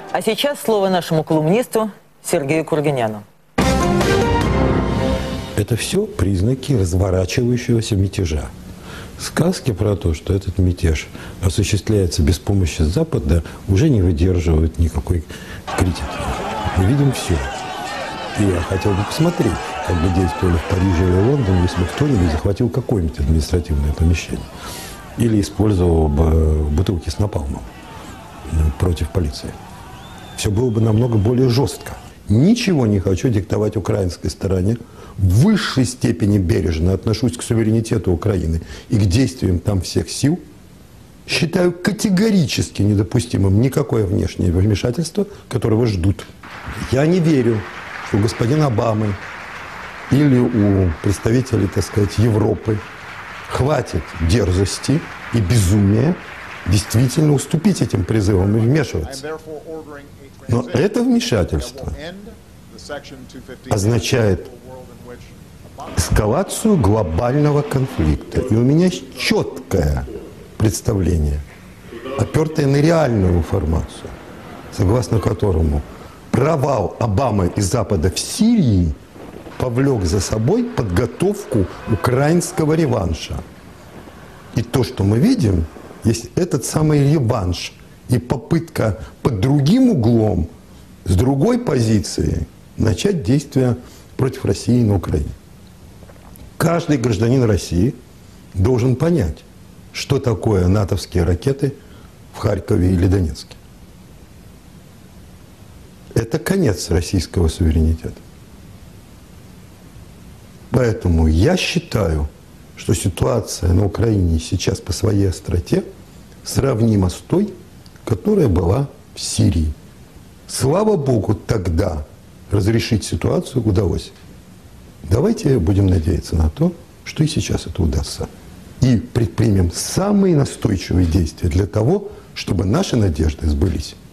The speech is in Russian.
А сейчас слово нашему колумнисту Сергею Кургиняну. Это все признаки разворачивающегося мятежа. Сказки про то, что этот мятеж осуществляется без помощи Запада, уже не выдерживают никакой критики. Мы видим все. И я хотел бы посмотреть, как бы действовали в Париже или Лондоне, если бы кто-нибудь захватил какое-нибудь административное помещение. Или использовал бы бутылки с напалмом против полиции. Все было бы намного более жестко. Ничего не хочу диктовать украинской стороне. В высшей степени бережно отношусь к суверенитету Украины и к действиям там всех сил. Считаю категорически недопустимым никакое внешнее вмешательство, которого ждут. Я не верю, что у господина Обамы или у представителей, так сказать, Европы хватит дерзости и безумия действительно уступить этим призывам и вмешиваться. Но это вмешательство означает эскалацию глобального конфликта. И у меня есть четкое представление, опертое на реальную информацию, согласно которому провал Обамы и Запада в Сирии повлек за собой подготовку украинского реванша. И то, что мы видим, есть этот самый реванш и попытка под другим углом, с другой позиции, начать действия против России на Украине. Каждый гражданин России должен понять, что такое натовские ракеты в Харькове или Донецке. Это конец российского суверенитета. Поэтому я считаю, что ситуация на Украине сейчас по своей остроте сравнима с той, которая была в Сирии. Слава Богу, тогда разрешить ситуацию удалось. Давайте будем надеяться на то, что и сейчас это удастся. И предпримем самые настойчивые действия для того, чтобы наши надежды сбылись.